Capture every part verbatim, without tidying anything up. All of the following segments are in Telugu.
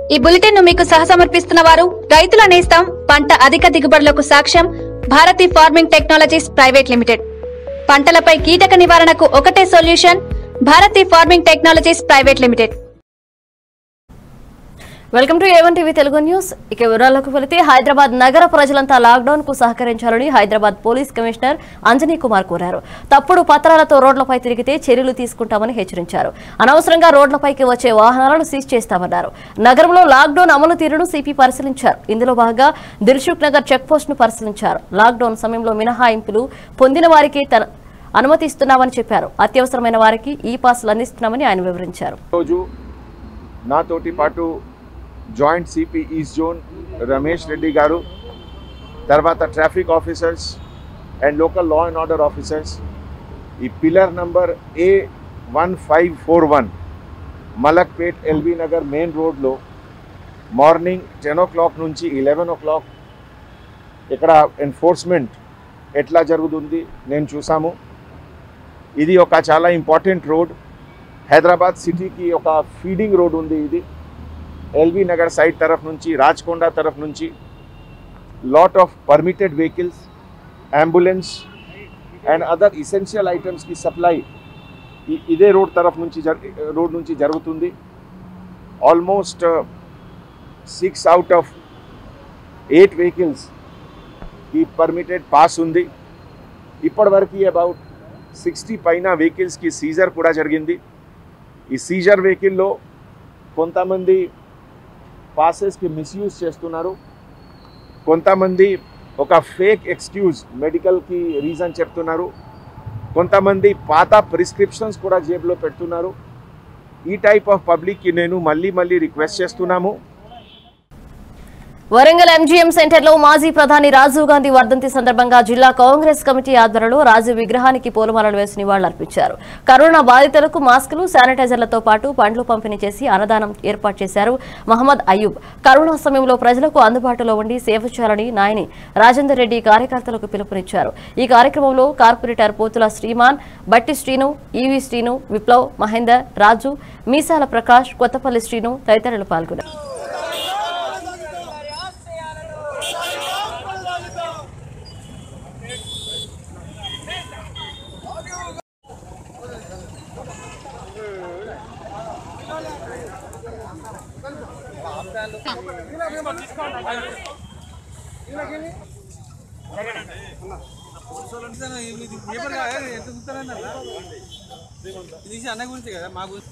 ఈ బులెటిన్ ను మీకు సహసమర్పిస్తున్న వారు రైతుల నేస్తం పంట అధిక దిగుబడులకు సాక్ష్యం Bharathi farming technologies private limited. పంటలపై కీటక నివారణకు ఒకటే solution Bharathi farming technologies private limited. Welcome to A one TV Telugu news. ఇక వివరాలకు వెళితే హైదరాబాద్ నగర ప్రజలంతా లాక్డౌన్ కు సహకరించాలని హైదరాబాద్ పోలీస్ కమిషనర్ అంజనీ కుమార్ కోరారు. తప్పుడు పత్రాలతో రోడ్లపై తిరిగితే చర్యలు తీసుకుంటామని హెచ్చరించారు. అనవసరంగా రోడ్లపైకి వచ్చే వాహనాలను సీజ్ చేస్తామన్నారు. నగరంలో లాక్డౌన్ అమలు తీరును సిపి పరిశీలించారు. ఇందులో భాగంగా దిల్సుఖ్ నగర్ చెక్ పోస్ట్ ను పరిశీలించారు. లాక్డౌన్ సమయంలో మినహాయింపులు పొందిన వారికి తన అనుమతిస్తున్నామని చెప్పారు. అత్యవసరమైన వారికి ఈ పాస్లు అందిస్తున్నామని ఆయన వివరించారు. Joint CP east zone Ramesh Reddy garu, తర్వాత traffic officers and local law and order officers ఈ pillar number A one five four one Malakpet LB Nagar main రోడ్లో మార్నింగ్ టెన్ ఓ క్లాక్ నుంచి ఇలెవెన్ ఓ క్లాక్ ఇక్కడ ఎన్ఫోర్స్మెంట్ ఎట్లా జరుగుతుంది నేను చూసాము. ఇది ఒక చాలా ఇంపార్టెంట్ రోడ్, హైదరాబాద్ సిటీకి ఒక ఫీడింగ్ రోడ్ ఉంది. ఇది ఎల్బీ నగర్ సైడ్ తరఫ్ నుంచి రాచకొండ తరఫ్ నుంచి lot of permitted vehicles, ambulance and other essential ఐటమ్స్కి సప్లై ఇదే రోడ్ తరఫ్ నుంచి రోడ్ నుంచి జరుగుతుంది. Almost six out of eight vehicles ఈ పర్మిటెడ్ పాస్ ఉంది. ఇప్పటివరకు అబౌట్ సిక్స్టీ పైన వెహికల్స్కి సీజర్ కూడా జరిగింది. ఈ సీజర్ వెహికల్లో కొంతమంది పాసెస్కి మిస్యూజ్ చేస్తున్నారు, కొంతమంది ఒక ఫేక్ ఎక్స్క్యూజ్ మెడికల్కి రీజన్ చెప్తున్నారు, కొంతమంది పాత ప్రిస్క్రిప్షన్స్ కూడా జేబులో పెడుతున్నారు. ఈ టైప్ ఆఫ్ పబ్లిక్కి నేను మళ్ళీ మళ్ళీ రిక్వెస్ట్ చేస్తున్నాము. వరంగల్ ఎంజీఎం సెంటర్ లో మాజీ ప్రధాని రాజీవ్ గాంధీ వర్ధంతి సందర్భంగా జిల్లా కాంగ్రెస్ కమిటీ ఆధ్వర్యంలో రాజీవ్ విగ్రహానికి పూలమాలలు వేసి నివాళులర్పించారు. కరోనా బాధితులకు మాస్కులు, శానిటైజర్లతో పాటు పండ్లు పంపిణీ చేసి అన్నదానం ఏర్పాటు చేశారు. మహమ్మద్ అయ్యూబ్ కరోనా సమయంలో ప్రజలకు అందుబాటులో ఉండి సేవ చేయాలని నాయని రాజేందర్ రెడ్డి కార్యకర్తలకు పిలుపునిచ్చారు. ఈ కార్యక్రమంలో కార్పొరేటర్ పోతుల శ్రీమాన్, బట్టి శ్రీను, ఈవి శ్రీను, విప్లవ్, మహేందర్, రాజు, మీసాల ప్రకాష్, కొత్తపల్లి శ్రీను తదితరులు పాల్గొన్నారు. అన్న గురించి కదా మా గురించి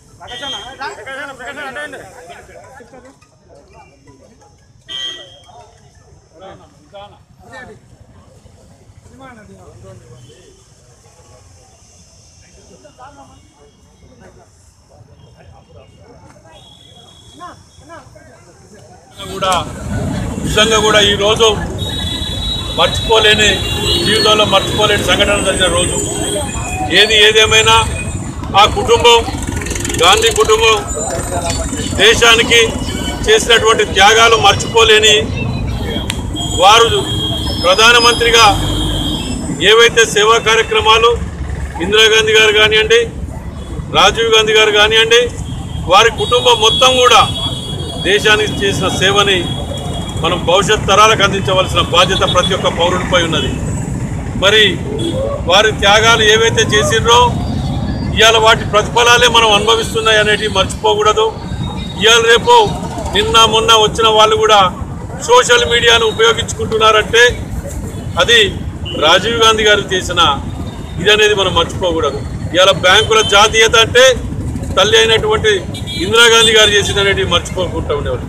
కూడా నిజంగా కూడా ఈరోజు మర్చిపోలేని జీవితంలో మర్చిపోలేని సంఘటన జరిగిన రోజు. ఏది ఏదేమైనా ఆ కుటుంబం, గాంధీ కుటుంబం దేశానికి చేసినటువంటి త్యాగాలు మర్చిపోలేని వారు. ప్రధానమంత్రిగా ఏవైతే సేవా కార్యక్రమాలు ఇందిరాగాంధీ గారు కానివ్వండి, రాజీవ్ గాంధీ గారు కానివ్వండి, వారి కుటుంబం మొత్తం కూడా దేశానికి చేసిన సేవని మనం భవిష్యత్ తరాలకు అందించవలసిన బాధ్యత ప్రతి ఒక్క పౌరుడిపై ఉన్నది. మరి వారి త్యాగాలు ఏవైతే చేసిండ్రో ఇవాళ వాటి ప్రతిఫలాలే మనం అనుభవిస్తున్నాయి అనేటివి మర్చిపోకూడదు. ఇవాళ రేపు నిన్న మొన్న వచ్చిన వాళ్ళు కూడా సోషల్ మీడియాను ఉపయోగించుకుంటున్నారంటే అది రాజీవ్ గాంధీ గారు చేసిన ఇది అనేది మనం మర్చిపోకూడదు. ఇవాళ బ్యాంకుల జాతీయత అంటే తల్లి అయినటువంటి ఇందిరాగాంధీ గారు చేసింది అనేటివి మర్చిపోకుండా ఉండేవారు.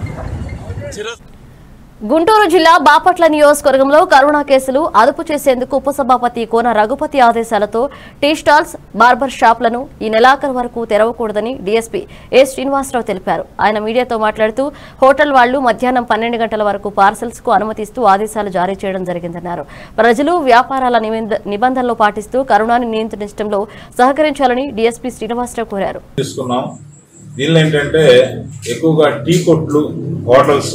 గుంటూరు జిల్లా బాపట్ల నియోజకవర్గంలో కరోనా కేసులు అదుపు చేసేందుకు ఉపసభాపతి కోన రఘుపతి ఆదేశాలతో టీ స్టాల్స్, బార్బర్ షాప్లను ఈ నెలాఖరు వరకు తెరవకూడదని డీఎస్పీ ఏ శ్రీనివాసరావు తెలిపారు. ఆయన మీడియాతో మాట్లాడుతూ హోటల్ వాళ్లు మధ్యాహ్నం పన్నెండు గంటల వరకు పార్సల్స్ కు అనుమతిస్తూ ఆదేశాలు జారీ చేయడం జరిగిందన్నారు. ప్రజలు వ్యాపారాల నిబంధనలు పాటిస్తూ కరోనాను నియంత్రించడంలో సహకరించాలని డీఎస్పీ శ్రీనివాసరావు కోరారు. దీనిలో ఏంటంటే ఎక్కువగా టీ కొట్లు, హోటల్స్,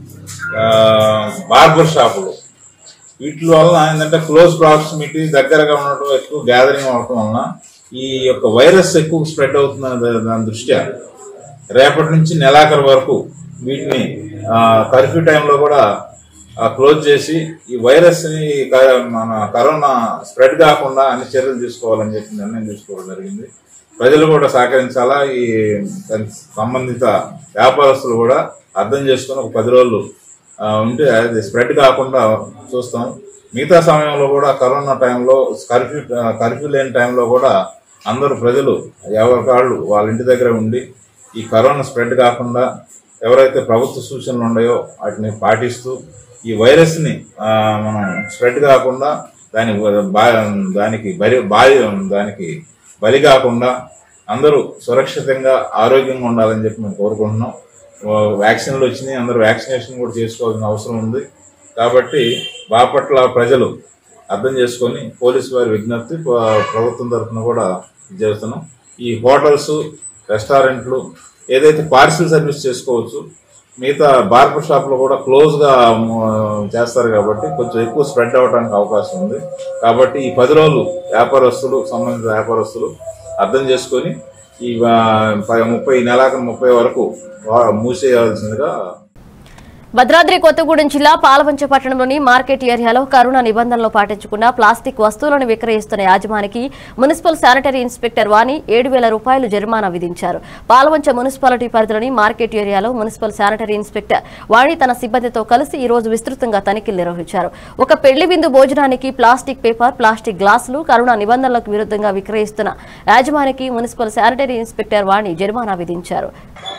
బార్బర్ షాపులు వీటి వల్ల ఏంటంటే క్లోజ్ ప్రాక్సిమిటీ, దగ్గరగా ఉండటం, ఎక్కువ గ్యాదరింగ్ అవడం వలన ఈ యొక్క వైరస్ ఎక్కువ స్ప్రెడ్ అవుతున్న దాని దృష్ట్యా రేపటి నుంచి నెలాఖరు వరకు వీటిని కర్ఫ్యూ టైంలో కూడా క్లోజ్ చేసి ఈ వైరస్ని మన కరోనా స్ప్రెడ్ కాకుండా అన్ని చర్యలు తీసుకోవాలని చెప్పి నిర్ణయం తీసుకోవడం జరిగింది. ప్రజలు కూడా సహకరించాలా. ఈ సంబంధిత వ్యాపారస్తులు కూడా అర్థం చేసుకుని ఒక పది రోజులు ఉంటే అది స్ప్రెడ్ కాకుండా చూస్తాం. మిగతా సమయంలో కూడా కరోనా టైంలో కర్ఫ్యూ కర్ఫ్యూ లేని టైంలో కూడా అందరూ ప్రజలు ఎవరి కాళ్ళు వాళ్ళ ఇంటి దగ్గర ఉండి ఈ కరోనా స్ప్రెడ్ కాకుండా ఎవరైతే ప్రభుత్వ సూచనలు ఉన్నాయో వాటిని పాటిస్తూ ఈ వైరస్ని మనం స్ప్రెడ్ కాకుండా దాని దానికి బలి బాలి దానికి బలి కాకుండా అందరూ సురక్షితంగా ఆరోగ్యంగా ఉండాలని చెప్పి మేము కోరుకుంటున్నాం. వ్యాక్సిన్లు వచ్చినాయి, అందరూ వ్యాక్సినేషన్ కూడా చేసుకోవాల్సిన అవసరం ఉంది. కాబట్టి బాపట్ల ప్రజలు అర్థం చేసుకొని పోలీసు వారి విజ్ఞప్తి ప్రభుత్వం తరఫున కూడా చేస్తున్నాం. ఈ హోటల్స్, రెస్టారెంట్లు ఏదైతే పార్సిల్ సర్వీస్ చేసుకోవచ్చు, మిగతా బార్బర్ షాప్లో కూడా క్లోజ్గా చేస్తారు కాబట్టి కొంచెం ఎక్కువ స్ప్రెడ్ అవ్వడానికి అవకాశం ఉంది. కాబట్టి ఈ పది రోజులు వ్యాపారస్తులు సంబంధిత వ్యాపారస్తులు అర్థం చేసుకొని ఈ ముప్పై నెలాఖరు ముప్పై వరకు మూసేయాల్సిందిగా. భద్రాద్రి కొత్తగూడెం జిల్లా పాలవంచ పట్టణంలోని మార్కెట్ ఏరియాలో కరోనా నిబంధనలు పాటించకుండా ప్లాస్టిక్ వస్తువులను విక్రయిస్తున్న యాజమానికి మున్సిపల్ శానిటరీ ఇన్స్పెక్టర్ వాణి ఏడు వేల రూపాయలు జరిమానా విధించారు. పాలవంచ మున్సిపాలిటీ పరిధిలోని మార్కెట్ ఏరియాలో మున్సిపల్ శానిటరీ ఇన్స్పెక్టర్ వాణి తన సిబ్బందితో కలిసి ఈ రోజు విస్తృతంగా తనిఖీలు నిర్వహించారు. ఒక పెళ్లి విందు భోజనానికి ప్లాస్టిక్ పేపర్, ప్లాస్టిక్ గ్లాసులు కరోనా నిబంధనలకు విరుద్ధంగా విక్రయిస్తున్న యాజమానికి మున్సిపల్ శానిటరీ ఇన్స్పెక్టర్ వాణి జరిమానా విధించారు.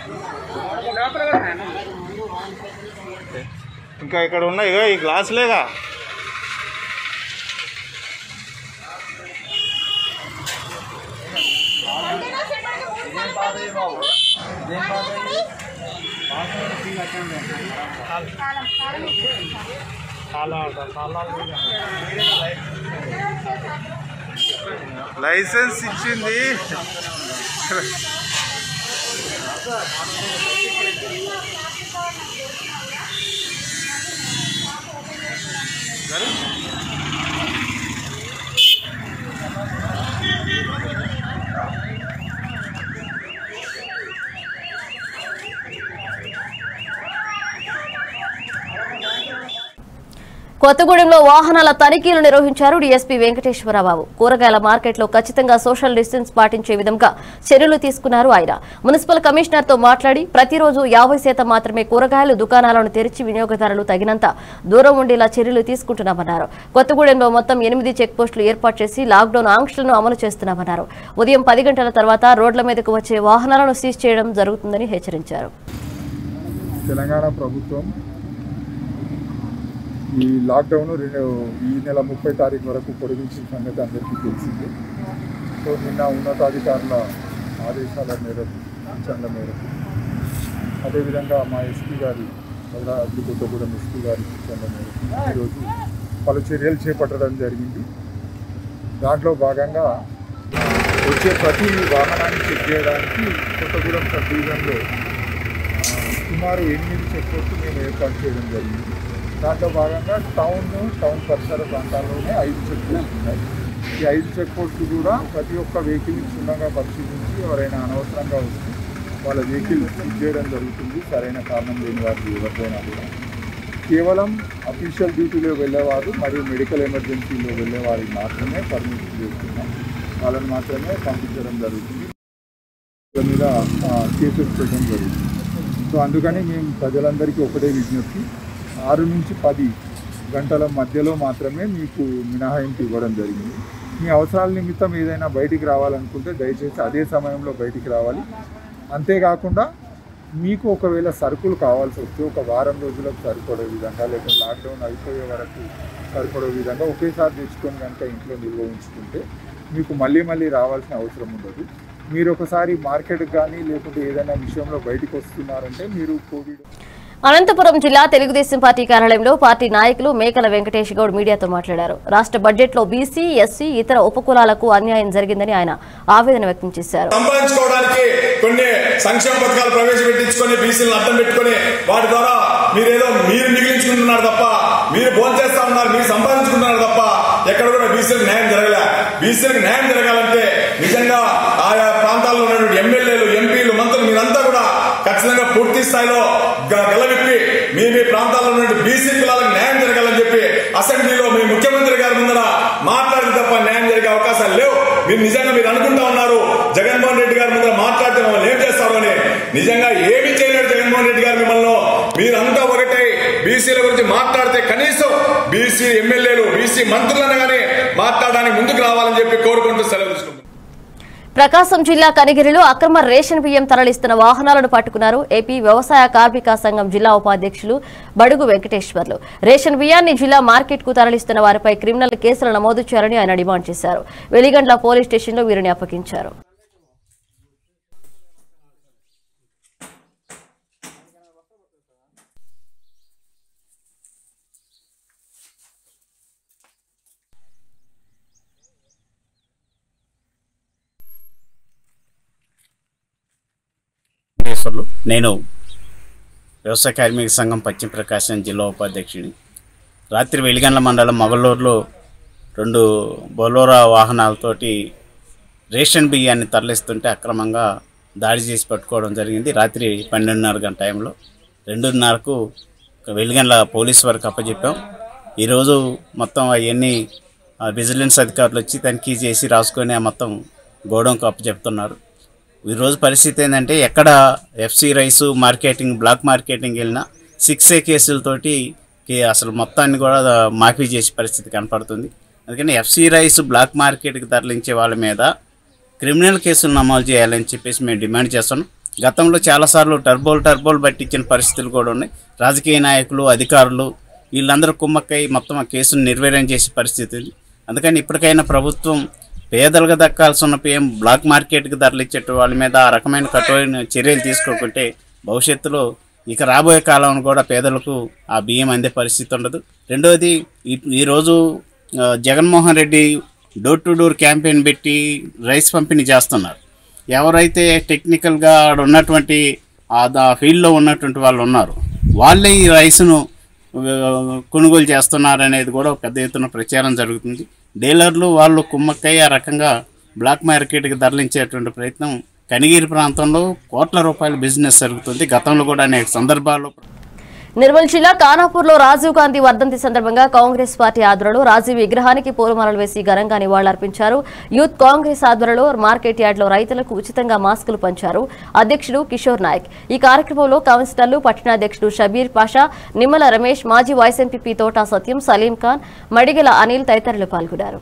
ఇంకా ఇక్కడ ఉన్నాయి ఈ గ్లాసులేగా. లైసెన్స్ ఇచ్చింది కొత్తగూడెంలో వాహనాల తనిఖీలు నిర్వహించారు డీఎస్పీ వెంకటేశ్వరరావు. కూరగాయల మార్కెట్లో ఖచ్చితంగా సోషల్ డిస్టెన్స్ పాటించే విధంగా చర్యలు తీసుకున్నారు ఆయన. మున్సిపల్ కమిషనర్తో మాట్లాడి ప్రతిరోజు యాభై శాతం మాత్రమే కూరగాయలు దుకాణాలను తెరిచి వినియోగదారులు తగినంత దూరం ఉండేలా చర్యలు తీసుకుంటున్నామన్నారు. కొత్తగూడెంలో మొత్తం ఎనిమిది చెక్ పోస్టులు ఏర్పాటు చేసి లాక్డౌన్ ఆంక్షలను అమలు చేస్తున్నామన్నారు. ఉదయం పది గంటల తర్వాత రోడ్ల మీదకు వచ్చే వాహనాలను సీజ్ చేయడం జరుగుతుందని హెచ్చరించారు. తెలంగాణ ప్రభుత్వం ఈ లాక్డౌన్ రెండు ఈ నెల ముప్పై తారీఖు వరకు పొడిగించిన సంగతి అందరికీ తెలిసింది. సో నిన్న ఉన్నతాధికారుల ఆదేశాల మేరకు, సూచనల మేరకు, అదేవిధంగా మా ఎస్పీ గారి భద్రాద్రి కొత్తగూడెం ఎస్పీ గారి సూచనల మేరకు ఈరోజు పలు చర్యలు చేపట్టడం జరిగింది. దాంట్లో భాగంగా వచ్చే ప్రతి వాహనాన్ని చెక్ చేయడానికి కొత్తగూడెం సబ్ డివిజన్లో సుమారు ఎనిమిది చెక్ పోస్టులు మేము ఏర్పాటు చేయడం జరిగింది. దాంట్లో భాగంగా టౌన్ టౌన్ పరిసర ప్రాంతాల్లోనే ఐదు చెక్ పోస్టులు ఉన్నాయి. ఈ ఐదు చెక్ పోస్టులు కూడా ప్రతి ఒక్క వెహికల్ని క్షుణ్ణంగా పరిశీలించి ఎవరైనా అనవసరంగా వస్తే వాళ్ళ వెహికల్ సీజ్ చేయడం జరుగుతుంది. సరైన కారణం లేని వారికి ఎవరికైనా కూడా కేవలం అఫీషియల్ డ్యూటీలో వెళ్ళేవారు మరియు మెడికల్ ఎమర్జెన్సీలో వెళ్ళే వారికి మాత్రమే పర్మిషన్ చేస్తున్నాం. వాళ్ళని మాత్రమే పంపించడం జరుగుతుంది. దాని మీద కేసెస్ పెట్టడం జరుగుతుంది. సో అందుకని మేము ప్రజలందరికీ ఒకటే విజ్ఞప్తి, ఆరు నుంచి పది గంటల మధ్యలో మాత్రమే మీకు మినహాయింపు ఇవ్వడం జరిగింది. మీ అవసరాల నిమిత్తం ఏదైనా బయటికి రావాలనుకుంటే దయచేసి అదే సమయంలో బయటికి రావాలి. అంతేకాకుండా మీకు ఒకవేళ సరుకులు కావాల్సి వస్తే ఒక వారం రోజులకు సరిపడే విధంగా, లేకపోతే లాక్డౌన్ అయిపోయే వరకు సరిపడే విధంగా ఒకేసారి తెచ్చుకొని కనుక ఇంట్లో నిల్వ ఉంచుకుంటే మీకు మళ్ళీ మళ్ళీ రావాల్సిన అవసరం ఉండదు. మీరు ఒకసారి మార్కెట్కి కానీ లేకుంటే ఏదైనా విషయంలో బయటకు వస్తున్నారంటే మీరు కోవిడ్. అనంతపురం జిల్లా తెలుగుదేశం పార్టీ కార్యాలయంలో పార్టీ నాయకులు మేకల వెంకటేష్ గౌడ్ మీడియాతో మాట్లాడారు. రాష్ట్ర బడ్జెట్లో బీసీ, ఎస్సీ, ఇతర ఉపకులాలకు అన్యాయం జరిగిందని ఆయన ఆవేదన వ్యక్తం చేశారు. సంపాదించుకోవడానికి కొన్ని సంక్షేమ పథకాలు ప్రవేశపెట్టించుకొని బీసీలను అడ్డం పెట్టుకుని వాటి ద్వారా మీరేదో మీరు మిగిలించుకుంటున్నారు తప్ప, మీరు భోంచేస్తా ఉన్నారు, మీరు సంపాదించుకుంటున్నారు తప్ప ఎక్కడ కూడా బీసీలకు న్యాయం జరగలే. బీసీలకు న్యాయం జరగాలంటే నిజంగా ఆయా ప్రాంతాల్లో ఉన్నటువంటి ఎమ్మెల్యేలు, ఎంపీలు, మంత్రులు మీరంతా కూడా ఖచ్చితంగా పూర్తి స్థాయిలో గెలవిప్పి మీ మీ ప్రాంతాల్లో నుండి బీసీ కులాలకు న్యాయం జరగాలని చెప్పి అసెంబ్లీలో మీ ముఖ్యమంత్రి గారి ముందర మాట్లాడితే తప్ప న్యాయం జరిగే అవకాశాలు లేవు. మీరు నిజంగా మీరు అనుకుంటా ఉన్నారు జగన్మోహన్ రెడ్డి గారి ముందర మాట్లాడితే మమ్మల్ని ఏం చేస్తారు అని. నిజంగా ఏమీ చేయలేడు జగన్మోహన్ రెడ్డి గారు మిమ్మల్ని. మీరంతా ఒకటే బీసీల గురించి మాట్లాడితే కనీసం బీసీ ఎమ్మెల్యేలు బీసీ మంత్రులను కానీ మాట్లాడడానికి ముందుకు రావాలని చెప్పి కోరుకుంటూ సెలవు తీసుకుంటాం. ప్రకాశం జిల్లా కనిగిరిలో అక్రమ రేషన్ బియ్యం తరలిస్తున్న వాహనాలను పట్టుకున్నారు ఏపీ వ్యవసాయ కార్మిక సంఘం జిల్లా ఉపాధ్యక్షులు బడుగు వెంకటేశ్వర్లు. రేషన్ బియ్యాన్ని జిల్లా మార్కెట్ కు తరలిస్తున్న వారిపై క్రిమినల్ కేసులు నమోదు చేయాలని ఆయన డిమాండ్ చేశారు. వెలిగండ్ల పోలీస్ స్టేషన్లో వీరిని అప్పగించారు. నేను వ్యవసాయ కార్మిక సంఘం పశ్చిమ ప్రకాశం జిల్లా ఉపాధ్యక్షుడిని. రాత్రి వెలిగండ్ల మండలం మొగలూరులో రెండు బొలోరా వాహనాలతోటి రేషన్ బియ్యాన్ని తరలిస్తుంటే అక్రమంగా దాడి చేసి పట్టుకోవడం జరిగింది. రాత్రి పన్నెండున్నర గంట టైంలో రెండున్నరకు వెలిగండ్ల పోలీసు వరకు అప్పచెప్పాం. ఈరోజు మొత్తం అవన్నీ విజిలెన్స్ అధికారులు వచ్చి తనిఖీ చేసి రాసుకొని మొత్తం గోడౌన్కు అప్పచెప్తున్నారు. ఈరోజు పరిస్థితి ఏంటంటే ఎక్కడ FC rice marketing black marketing వెళ్ళినా సిక్స్ ఏ కేసులతోటి అసలు మొత్తాన్ని కూడా మాఫీ చేసే పరిస్థితి కనపడుతుంది. అందుకని ఎఫ్సి రైస్ బ్లాక్ మార్కెట్కి తరలించే వాళ్ళ మీద క్రిమినల్ కేసులు నమోదు చేయాలని చెప్పేసి మేము డిమాండ్ చేస్తున్నాం. గతంలో చాలాసార్లు టర్బోలు టర్బోలు పట్టించిన పరిస్థితులు కూడా ఉన్నాయి. రాజకీయ నాయకులు అధికారులు వీళ్ళందరూ కుమ్మక్కై మొత్తం ఆ కేసును నిర్వీర్యం చేసే పరిస్థితి ఉంది. అందుకని ఇప్పటికైనా ప్రభుత్వం పేదలకు దక్కాల్సిన బియ్యం బ్లాక్ మార్కెట్కి తరలించే వాళ్ళ మీద ఆ రకమైన కఠోరమైన చర్యలు తీసుకోకుంటే భవిష్యత్తులో ఇక రాబోయే కాలంలో కూడా పేదలకు ఆ బియ్యం అందే పరిస్థితి ఉండదు. రెండవది ఈరోజు Jaganmohan Reddy door to door campaign పెట్టి రైస్ పంపిణీ చేస్తున్నారు. ఎవరైతే టెక్నికల్గా ఉన్నటువంటి ఆ ఫీల్డ్లో ఉన్నటువంటి వాళ్ళు ఉన్నారు వాళ్ళే ఈ రైస్ను కొనుగోలు చేస్తున్నారు అనేది కూడా పెద్ద ఎత్తున ప్రచారం జరుగుతుంది. డీలర్లు వాళ్ళు కుమ్మక్కై ఆ రకంగా బ్లాక్ మార్కెట్కి తరలించేటువంటి ప్రయత్నం కనిగిరి ప్రాంతంలో కోట్ల రూపాయల బిజినెస్ జరుగుతుంది. గతంలో కూడా అనేక సందర్భాల్లో. నిర్మల్ జిల్లా ఖానాపూర్లో రాజీవ్ గాంధీ వర్ధంతి సందర్భంగా కాంగ్రెస్ పార్టీ ఆధ్వర్యంలో రాజీవ్ విగ్రహానికి పూలమాలలు వేసి ఘనంగా నివాళులర్పించారు. యూత్ కాంగ్రెస్ ఆధ్వర్యంలో మార్కెట్ యార్డ్లో రైతులకు ఉచితంగా మాస్కులు పంచారు అధ్యక్షుడు కిషోర్ నాయక్. ఈ కార్యక్రమంలో కౌన్సిలర్లు పట్టణాధ్యక్షుడు షబీర్ పాషా, నిమ్మల రమేష్, మాజీ వైస్ ఎంపీ తోటా సత్యం, సలీం ఖాన్, మడిగల అనిల్ తదితరులు పాల్గొన్నారు.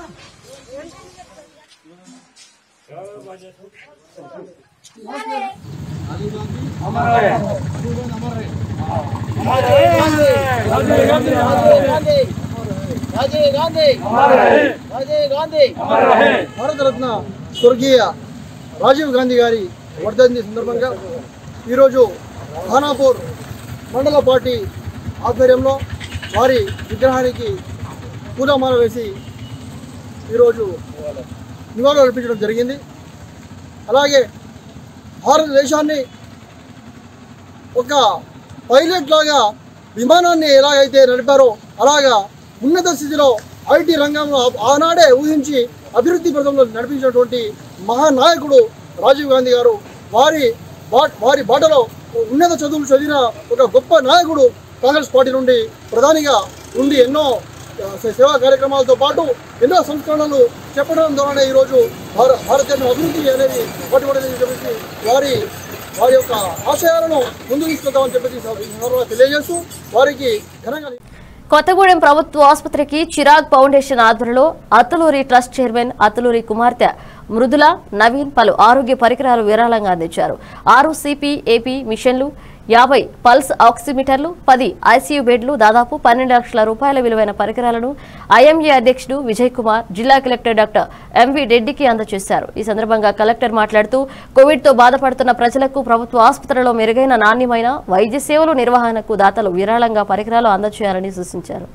భారతరత్న స్వర్గీయ రాజీవ్ గాంధీ గారి వర్ధంతి సందర్భంగా ఈరోజు ఖానాపూర్ మండల పార్టీ ఆధ్వర్యంలో వారి విగ్రహానికి పూలమాల వేసి ఈరోజు నివాళులు అర్పించడం జరిగింది. అలాగే భారతదేశాన్ని ఒక పైలట్ లాగా విమానాన్ని ఎలాగైతే నడిపారో అలాగా ఉన్నత స్థితిలో ఐటీ రంగంలో ఆనాడే ఊహించి అభివృద్ధి పథంలో నడిపించినటువంటి మహానాయకుడు రాజీవ్ గాంధీ గారు. వారి వారి బాటలో ఉన్నత చదువులు చదివిన ఒక గొప్ప నాయకుడు. కాంగ్రెస్ పార్టీ నుండి ప్రధానిగా ఉండి ఎన్నో సేవా కార్యక్రమాలతో పాటు ఎన్నో సంస్కరణలు చెప్పడం ద్వారానే ఈరోజు భారతదేశం అభివృద్ధి అనేది పట్టుబడి చెప్పేసి వారి వారి యొక్క ఆశయాలను ముందుకు తీసుకెళ్తామని చెప్పేసి తెలియజేస్తూ వారికి ఘనంగా. కొత్తగూడెం ప్రభుత్వ ఆసుపత్రికి చిరాగ్ ఫౌండేషన్ ఆధ్వర్యంలో అతులూరి ట్రస్ట్ చైర్మన్ అతులూరి కుమార్తె మృదుల నవీన్ పలు ఆరోగ్య పరికరాలు విరాళంగా అందించారు. ఆరు సిపి ఏపీ మిషన్లు, యాభై పల్స్ ఆక్సిమీటర్లు, పది ఐసీయూ బెడ్లు, దాదాపు పన్నెండు లక్షల రూపాయల విలువైన పరికరాలను ఐఎంఏ అధ్యక్షుడు విజయ్ కుమార్, జిల్లా కలెక్టర్ డాక్టర్ ఎంవి రెడ్డికి అందజేశారు. ఈ సందర్భంగా కలెక్టర్ మాట్లాడుతూ కోవిడ్ తో బాధపడుతున్న ప్రజలకు ప్రభుత్వ ఆసుపత్రిలో మెరుగైన నాణ్యమైన వైద్య సేవలు నిర్వహణకు దాతలు విరాళంగా పరికరాలు అందజేయాలని సూచించారు.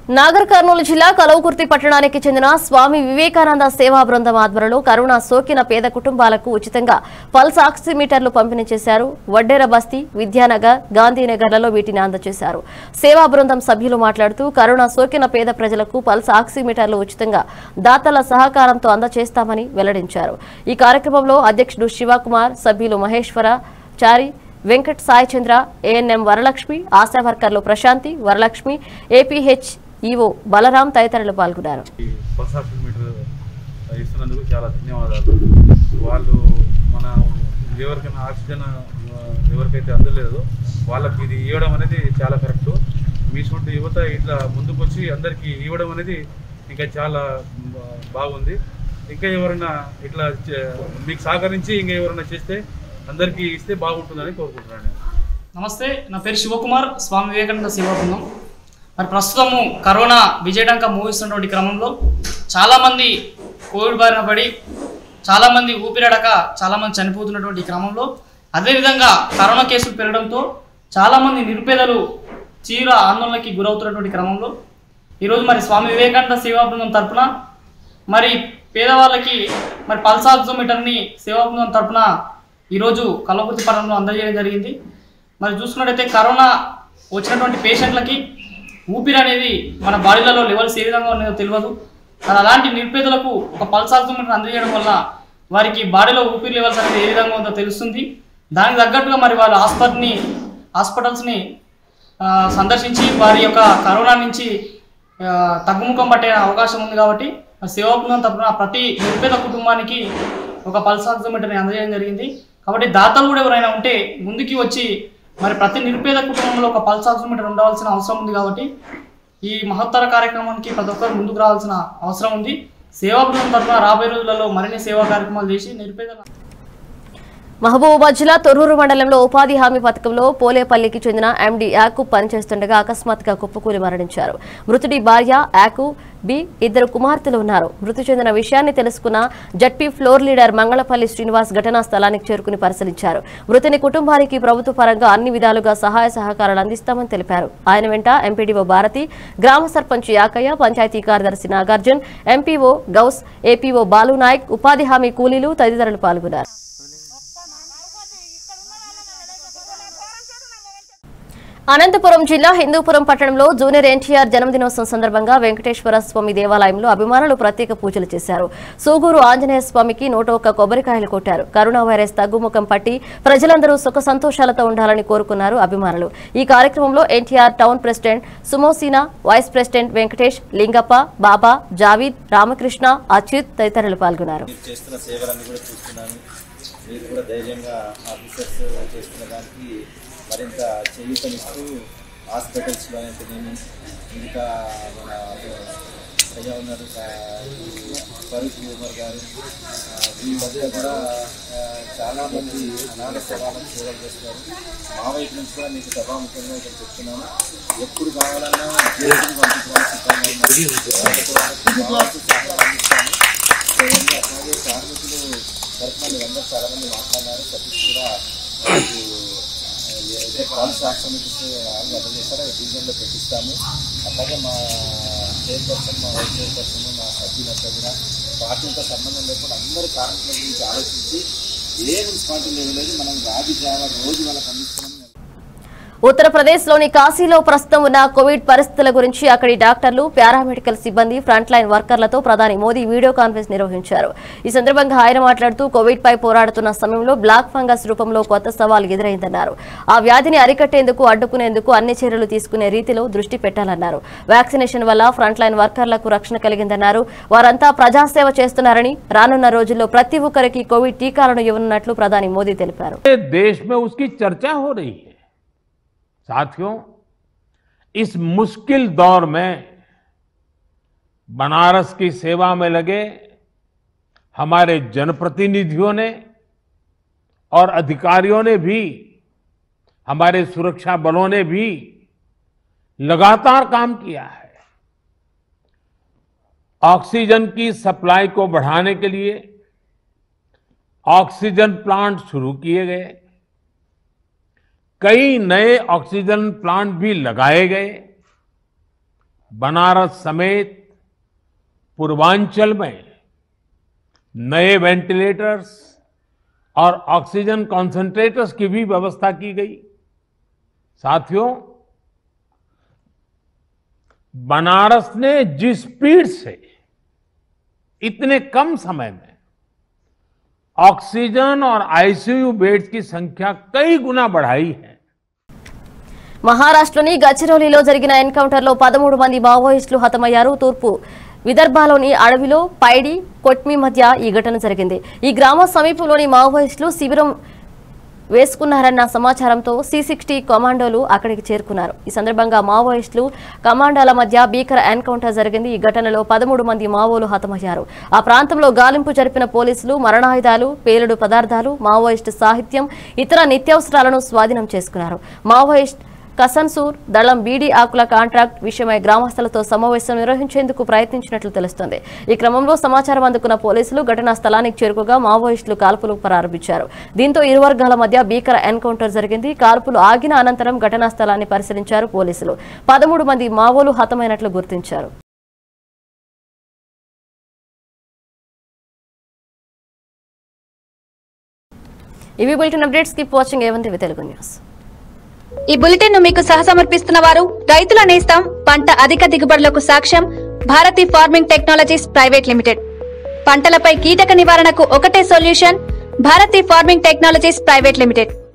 నాగర్ కర్నూలు జిల్లా కలవకుర్తి పట్టణానికి చెందిన స్వామి వివేకానంద సేవా బృందం ఆధ్వర్యంలో కరోనా సోకిన పేద కుటుంబాలకు ఉచితంగా పల్స్ ఆక్సిమీటర్లు పంపిణీ చేశారు. వడ్డేర బస్తీ, విద్యానగర్, గాంధీనగర్లలో వీటిని అందజేశారు. సేవా బృందం సభ్యులు మాట్లాడుతూ కరోనా సోకిన పేద ప్రజలకు పల్స్ ఆక్సిమీటర్లు ఉచితంగా దాతల సహకారంతో అందజేస్తామని వెల్లడించారు. ఈ కార్యక్రమంలో అధ్యక్షుడు శివకుమార్, సభ్యులు మహేశ్వర చారి, వెంకట్ సాయి చంద్ర, ఏఎన్ఎం వరలక్ష్మి, ఆశా వర్కర్లు ప్రశాంతి, వరలక్ష్మి, ఏపీహెచ్ ఈవో బలరాం తదితరులు పాల్గొన్నారు. పల్స్ ఆక్సిమీటర్ ఇస్తున్నందుకు చాలా ధన్యవాదాలు. వాళ్ళు మన ఎవరికైనా ఆక్సిజన్ ఎవరికైతే అందలేదో వాళ్ళకి ఇది ఇవ్వడం అనేది చాలా కరెక్ట్. మీ చుట్టూ యువత ఇట్లా ముందుకు వచ్చి అందరికీ ఇవ్వడం అనేది ఇంకా చాలా బాగుంది. ఇంకా ఎవరైనా ఇట్లా మీకు సహకరించి ఇంకా ఎవరైనా చేస్తే అందరికీ ఇస్తే బాగుంటుందని కోరుకుంటున్నాను. నమస్తే, నా పేరు శివకుమార్, స్వామి వివేకానంద సేవా బృందం. మరి ప్రస్తుతము కరోనా విజయడంక మోగిస్తున్నటువంటి క్రమంలో చాలామంది కోవిడ్ బారిన పడి చాలామంది ఊపిరాడక చాలామంది చనిపోతున్నటువంటి క్రమంలో, అదేవిధంగా కరోనా కేసులు పెరగడంతో చాలామంది నిరుపేదలు తీవ్ర ఆందోళనకి గురవుతున్నటువంటి క్రమంలో ఈరోజు మరి స్వామి వివేకానంద సేవా బృందం తరఫున మరి పేదవాళ్ళకి మరి పల్స్ ఆక్సిమీటర్ని సేవా బృందం తరఫున ఈరోజు కలవకుర్తి పట్టణంలో అందజేయడం జరిగింది. మరి చూసుకున్నట్టయితే కరోనా వచ్చినటువంటి పేషెంట్లకి ఊపిరి అనేది మన బాడీలలో లెవెల్స్ ఏ విధంగా ఉన్నాయో తెలియదు. మరి అలాంటి నిరుపేదలకు ఒక పల్స్ ఆక్సిమీటర్ అందజేయడం వల్ల వారికి బాడీలో ఊపిరి లెవెల్స్ అనేది ఏ విధంగా ఉందో తెలుస్తుంది. దానికి తగ్గట్టుగా మరి వాళ్ళ హాస్పిటల్ని హాస్పిటల్స్ని సందర్శించి వారి యొక్క కరోనా నుంచి తగ్గుముఖం పట్టే అవకాశం ఉంది. కాబట్టి సేవా బృందం తరపున ప్రతి నిరుపేద కుటుంబానికి ఒక పల్స్ ఆక్సిమీటర్ని అందజేయడం జరిగింది. కాబట్టి దాతలు కూడా ఎవరైనా ఉంటే ముందుకి వచ్చి మరి ప్రతి నిరుపేద కుటుంబంలో ఒక పల్స్ ఆక్సిమీటర్ ఉండవలసిన అవసరం ఉంది. కాబట్టి ఈ మహత్తర కార్యక్రమానికి ప్రతి ఒక్కరు ముందుకు రావాల్సిన అవసరం ఉంది. సేవా బృందం తరఫున రాబోయే రోజులలో మరిన్ని సేవా కార్యక్రమాలు చేసి నిరుపేద మహబూబాబాద్ జిల్లా తొర్రూరు మండలంలో ఉపాధి హామీ పథకంలో పోలేపల్లికి చెందిన ఎండీ యాకూబ్ పనిచేస్తుండగా అకస్మాత్తుగా కుప్పకూలి మరణించారు. మృతుడి భార్య యాకూబ్ బి ఇద్దరు కుమార్తెలు ఉన్నారు. మృతి చెందిన విషయాన్ని తెలుసుకున్న ZP floor leader Mangalapalli Srinivas ఘటనా స్థలానికి చేరుకుని పరిశీలించారు. మృతుని కుటుంబానికి ప్రభుత్వ పరంగా అన్ని విధాలుగా సహాయ సహకారాలు అందిస్తామని తెలిపారు. ఆయన వెంట ఎంపీడీఓ భారతి, గ్రామ సర్పంచ్ యాకయ్య, పంచాయతీ కార్యదర్శి నాగార్జున్, ఎంపీఓ గౌస్, ఏపీఓ బాలునాయక్, ఉపాధి హామీ కూలీలు తదితరులు పాల్గొన్నారు. అనంతపురం జిల్లా హిందూపురం పట్టణంలో జూనియర్ ఎన్టీఆర్ జన్మదినోత్సవం సందర్భంగా వెంకటేశ్వర స్వామి దేవాలయంలో అభిమానులు ప్రత్యేక పూజలు చేశారు. సూగూరు ఆంజనేయ స్వామికి నూట ఒక్క కొబ్బరికాయలు కొట్టారు. కరోనా వైరస్ తగ్గుముఖం పట్టి ప్రజలందరూ సుఖ సంతోషాలతో ఉండాలని కోరుకున్నారు అభిమానులు. ఈ కార్యక్రమంలో ఎన్టీఆర్ టౌన్ ప్రెసిడెంట్ సుమోసీనా, వైస్ ప్రెసిడెంట్ వెంకటేష్, లింగప్ప, బాబా, జావీద్, రామకృష్ణ, అచ్యుత్ తదితరులు పాల్గొన్నారు. మరింత చేయూతనిస్తూ హాస్పిటల్స్లో అయితేనేమి ఇంకా మన అయ్యా ఉన్నారు ఫరూక్ ఉమర్ గారు, వీళ్ళంతా కూడా చాలామంది అనాథ సేవలను సేవలు చేస్తున్నారు. మా వైపు నుంచి కూడా మీకు సభాముఖంగా ఇక్కడ చెప్తున్నాను, ఎప్పుడు కావాలన్నా జేసీని పంపించడానికి సిద్ధంగా అందిస్తాను. అలాగే కార్మికులు తరఫున అందరూ చాలామంది మాట్లాడినారు. సతీష్ కూడా పల్స్ ఆక్సిమీటర్స్ అర్థం చేస్తారో డివిజన్లో పెట్టిస్తాము. అట్లాగే మా చైర్పర్సన్, మా వైస్ చైర్పర్సన్, మా సభ్యులంతా కూడా పార్టీలతో సంబంధం లేకుండా అందరూ కార్మికుల గురించి ఆలోచించి ఏ మున్సిపాలిటీ లేదు మనం రాజీ సేవ రోజు వాళ్ళకి అందిస్తున్నాం. ఉత్తరప్రదేశ్లోని కాశీలో ప్రస్తుతం ఉన్న కోవిడ్ పరిస్థితుల గురించి అక్కడి డాక్టర్లు, పారామెడికల్ సిబ్బంది, ఫ్రంట్ లైన్ వర్కర్లతో ప్రధాని మోదీ వీడియో కాన్ఫరెన్స్ నిర్వహించారు. ఈ సందర్భంగా ఆయన మాట్లాడుతూ కోవిడ్ పై పోరాడుతున్న సమయంలో బ్లాక్ ఫంగస్ రూపంలో కొత్త సవాల్ ఎదురైందన్నారు. ఆ వ్యాధిని అరికట్టేందుకు, అడ్డుకునేందుకు అన్ని చర్యలు తీసుకునే రీతిలో దృష్టి పెట్టాలన్నారు. వ్యాక్సినేషన్ వల్ల ఫ్రంట్ లైన్ వర్కర్లకు రక్షణ కలిగిందన్నారు. వారంతా ప్రజాసేవ చేస్తున్నారని, రానున్న రోజుల్లో ప్రతి ఒక్కరికి కోవిడ్ టీకాలను ఇవ్వనున్నట్లు ప్రధాని మోదీ తెలిపారు. साथियों, इस मुश्किल दौर में बनारस की सेवा में लगे हमारे जनप्रतिनिधियों ने और अधिकारियों ने भी, हमारे सुरक्षा बलों ने भी लगातार काम किया है। ऑक्सीजन की सप्लाई को बढ़ाने के लिए ऑक्सीजन प्लांट शुरू किए गए, कई नए ऑक्सीजन प्लांट भी लगाए गए बनारस समेत पूर्वांचल में नए वेंटिलेटर्स और ऑक्सीजन कॉन्सेंट्रेटर्स की भी व्यवस्था की गई। साथियों, बनारस ने जिस स्पीड से इतने कम समय में ऑक्सीजन और आईसीयू बेड्स की संख्या कई गुना बढ़ाई है। మహారాష్ట్రలోని గచ్చిరోలిలో జరిగిన ఎన్కౌంటర్లో పదమూడు మంది మావోయిస్టులు హతమయ్యారు. తూర్పు విదర్భలోని అడవిలో పైడి కొట్మి మధ్య ఈ ఘటన జరిగింది. ఈ గ్రామ సమీపంలోని మావోయిస్టులు శిబిరం వేసుకున్నారన్న సమాచారంతో సి సిక్స్టీ కమాండోలు అక్కడికి చేరుకున్నారు. ఈ సందర్భంగా మావోయిస్టులు కమాండోల మధ్య భీకర ఎన్కౌంటర్ జరిగింది. ఈ ఘటనలో పదమూడు మంది మావోలు హతమయ్యారు. ఆ ప్రాంతంలో గాలింపు జరిపిన పోలీసులు మరణాయుధాలు, పేలుడు పదార్థాలు, మావోయిస్టు సాహిత్యం, ఇతర నిత్యావసరాలను స్వాధీనం చేసుకున్నారు. మావోయిస్ట్ కసన్సూర్ దళం బీడీ ఆకుల కాంట్రాక్ట్ విషయమై గ్రామస్తులతో సమావేశం నిర్వహించేందుకు ప్రయత్నించినట్లు తెలుస్తోంది. ఈ క్రమంలో సమాచారం అందుకున్న పోలీసులు ఘటనా స్థలానికి చేరుకోగా మావోయిస్టులు కాల్పులు ప్రారంభించారు. దీంతో ఇరు వర్గాల మధ్య భీకర ఎన్కౌంటర్ జరిగింది. కాల్పులు ఆగిన అనంతరం ఘటనా స్థలాన్ని పరిశీలించారు పోలీసులు. పదమూడు మంది మావోలు హతమైనట్లు గుర్తించారు. ఇవి bulletin updates. Keep watching A one TV Telugu news. ఈ బులెటిన్ ను మీకు సహసమర్పిస్తున్న వారు రైతుల నేస్తం, పంట అధిక దిగుబడులకు సాక్ష్యం Bharathi farming technologies private limited. పంటలపై కీటక నివారణకు ఒకటే solution Bharathi farming technologies private limited.